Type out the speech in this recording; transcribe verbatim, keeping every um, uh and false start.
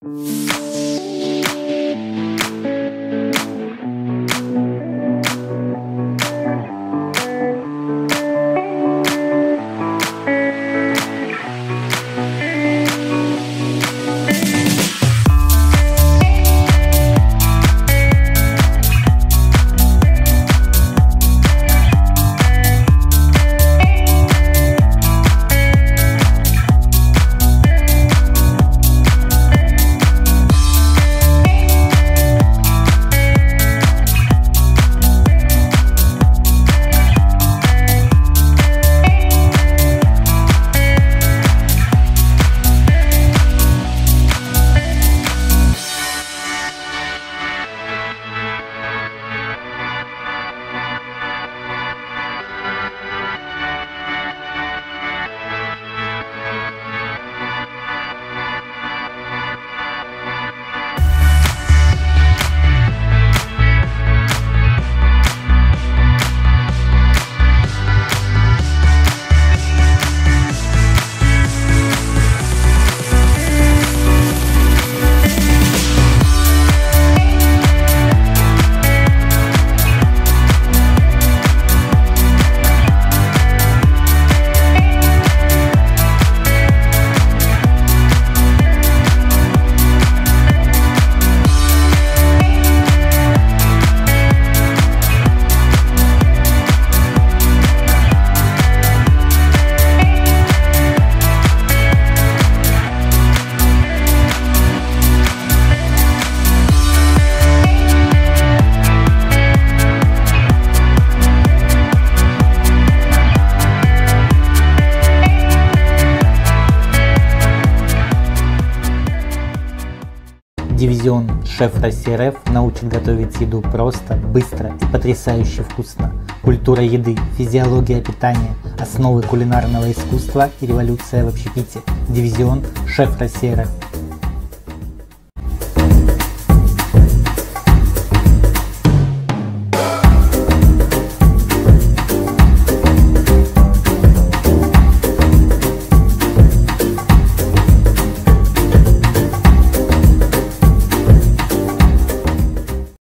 Дивизион Шеф России РФ научит готовить еду просто, быстро и потрясающе вкусно. Культура еды, физиология питания, основы кулинарного искусства и революция в общепите. Дивизион Шеф России РФ.